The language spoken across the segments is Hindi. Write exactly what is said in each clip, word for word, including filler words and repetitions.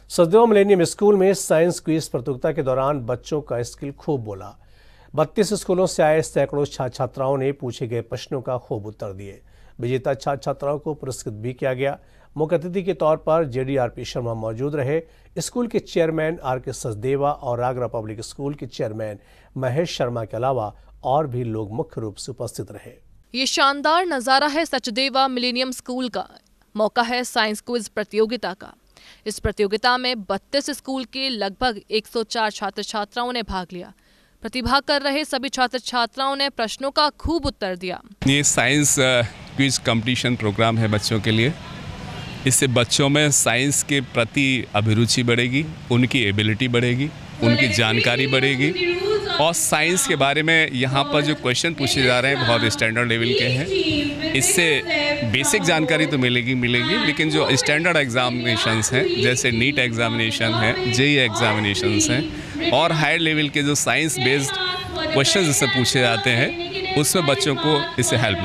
सचदेवा मिलेनियम स्कूल में साइंस क्विज प्रतियोगिता के दौरान बच्चों का स्किल खूब बोला। बत्तीस स्कूलों से आए सैकड़ों छात्र छात्राओं ने पूछे गए प्रश्नों का खूब उत्तर दिए। विजेता छात्र छात्राओं को पुरस्कृत भी किया गया। मुख्य अतिथि के तौर पर जेडी आरपी शर्मा मौजूद रहे। स्कूल के चेयरमैन आर के सचदेवा और आगरा पब्लिक स्कूल के चेयरमैन महेश शर्मा के अलावा और भी लोग मुख्य रूप से उपस्थित रहे। ये शानदार नजारा है सचदेवा मिलेनियम स्कूल का। मौका है साइंस क्विज प्रतियोगिता का। इस प्रतियोगिता में बत्तीस स्कूल के लगभग एक सौ चार छात्र छात्राओं ने भाग लिया। प्रतिभाग कर रहे सभी छात्र छात्राओं ने प्रश्नों का खूब उत्तर दिया। ये साइंस क्विज कंपटीशन प्रोग्राम है बच्चों के लिए। इससे बच्चों में साइंस के प्रति अभिरुचि बढ़ेगी, उनकी एबिलिटी बढ़ेगी, उनकी जानकारी बढ़ेगी और साइंस के बारे में यहाँ पर जो क्वेश्चन पूछे जा रहे हैं बहुत स्टैंडर्ड लेवल के हैं। इससे बेसिक जानकारी तो मिलेगी मिलेगी लेकिन जो स्टैंडर्ड एग्जामिनेशंस हैं जैसे नीट एग्जामिनेशन है, जेईई एग्जामिनेशंस हैं और हायर लेवल के जो साइंस बेस्ड क्वेश्चन जिससे पूछे जाते हैं उसमें बच्चों को इससे हेल्प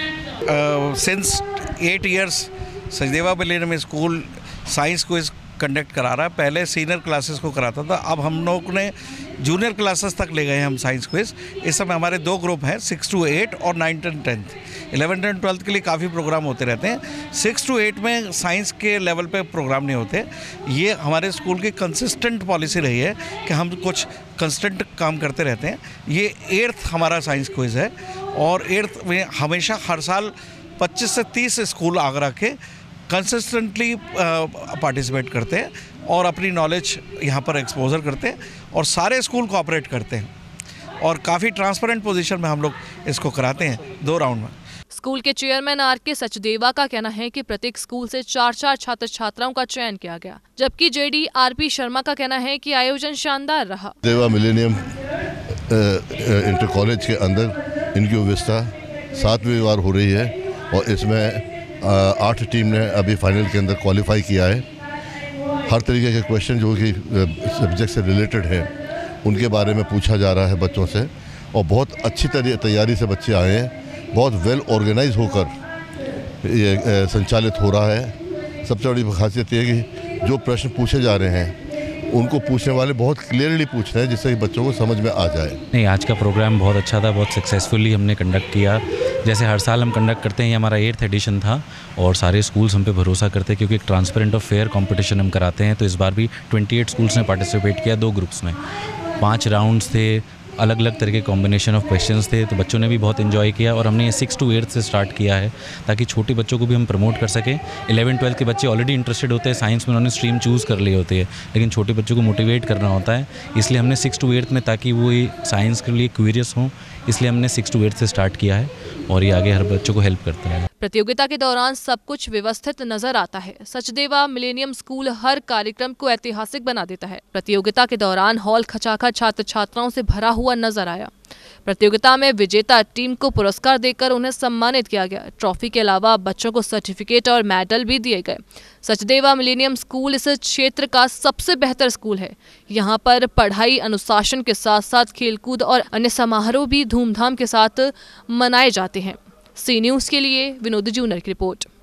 मिलेगी। Since eight years Sachdeva millennium school science quiz conduct करा रहा है। पहले सीनियर क्लासेस को कराता था, अब हम लोग ने जूनियर क्लासेस तक ले गए हम साइंस क्विज। इस समय हमारे दो ग्रुप हैं, सिक्स टू एट और nine ten tenth. Eleven ten twelfth के लिए काफ़ी प्रोग्राम होते रहते हैं। सिक्स टू एट में साइंस के लेवल पे प्रोग्राम नहीं होते। ये हमारे स्कूल की कंसिस्टेंट पॉलिसी रही है कि हम कुछ कंस्टेंट काम करते रहते हैं। ये एट्थ हमारा साइंस क्विज है और एट्थ में हमेशा हर साल पच्चीस से तीस स्कूल आगरा के कंसिस्टेंटली पार्टिसिपेट करते हैं और अपनी नॉलेज यहाँ पर एक्सपोजर करते हैं और सारे स्कूल कोऑपरेट करते हैं और काफ़ी ट्रांसपेरेंट पोजीशन में हम लोग इसको कराते हैं दो राउंड में। स्कूल के चेयरमैन आर के सचदेवा का कहना है कि प्रत्येक स्कूल से चार चार छात्र छात्राओं का चयन किया गया, जबकि जेडी आरपी शर्मा का कहना है कि आयोजन शानदार रहा। सचदेवा मिलेनियम इंटर कॉलेज के अंदर इनकी व्यवस्था सातवीं बार हो रही है और इसमें आठ टीम ने अभी फाइनल के अंदर क्वालिफाई किया है। हर तरीके के क्वेश्चन जो कि सब्जेक्ट से रिलेटेड हैं उनके बारे में पूछा जा रहा है बच्चों से और बहुत अच्छी तैयारी से बच्चे आए हैं। बहुत वेल ऑर्गेनाइज होकर ये संचालित हो रहा है। सबसे बड़ी खासियत ये है कि जो प्रश्न पूछे जा रहे हैं उनको पूछने वाले बहुत क्लियरली पूछ रहे हैं जिससे बच्चों को समझ में आ जाए। नहीं, आज का प्रोग्राम बहुत अच्छा था, बहुत सक्सेसफुली हमने कंडक्ट किया। जैसे हर साल हम कंडक्ट करते हैं, ये हमारा एट्थ एडिशन था और सारे स्कूल्स हम पे भरोसा करते हैं क्योंकि एक ट्रांसपेरेंट और फेयर कंपटीशन हम कराते हैं। तो इस बार भी अट्ठाईस स्कूल्स ने पार्टिसिपेट किया, दो ग्रुप्स में। पाँच राउंड्स थे, अलग अलग तरह के कॉम्बिनेशन ऑफ क्वेश्चंस थे, तो बच्चों ने भी बहुत एंजॉय किया और हमने ये सिक्स टू एट्थ से स्टार्ट किया है ताकि छोटे बच्चों को भी हम प्रमोट कर सकें। इलेवन ट्वेल्थ के बच्चे ऑलरेडी इंटरेस्टेड होते हैं, साइंस में उन्होंने स्ट्रीम चूज़ कर ली होती है, लेकिन छोटे बच्चों को मोटिवेट करना होता है। इसलिए हमने सिक्स टू एट्थ में, ताकि वो ये साइंस के लिए क्यूरियस हों, इसलिए हमने सिक्स टू एट्थ से स्टार्ट किया है और ये आगे हर बच्चों को हेल्प करता है। प्रतियोगिता के दौरान सब कुछ व्यवस्थित नजर आता है। सचदेवा मिलेनियम स्कूल हर कार्यक्रम को ऐतिहासिक बना देता है। प्रतियोगिता के दौरान हॉल खचाखच छात्र छात्राओं से भरा हुआ नजर आया। प्रतियोगिता में विजेता टीम को पुरस्कार देकर उन्हें सम्मानित किया गया। ट्रॉफी के अलावा बच्चों को सर्टिफिकेट और मेडल भी दिए गए। सचदेवा मिलेनियम स्कूल इस क्षेत्र का सबसे बेहतर स्कूल है। यहाँ पर पढ़ाई अनुशासन के साथ साथ खेलकूद और अन्य समारोह भी धूमधाम के साथ मनाए जाते हैं। सी न्यूज़ के लिए विनोद जूनर की रिपोर्ट।